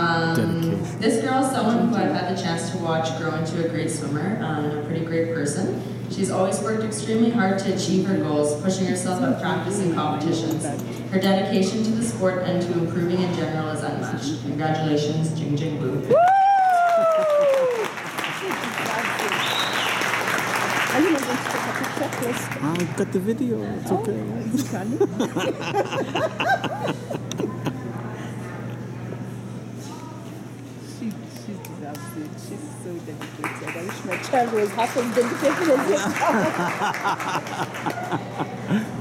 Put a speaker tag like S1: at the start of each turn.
S1: Dedication.
S2: This girl is someone who I've had the chance to watch grow into a great swimmer and a pretty great person. She's always worked extremely hard to achieve her goals, pushing herself at practice and competitions. Her dedication to the sport and to improving in general is unmatched. Congratulations, JingJing Wu.
S1: I got the video. It's okay.
S3: She deserves it. She's so dedicated. I wish my child was half as dedicated as this.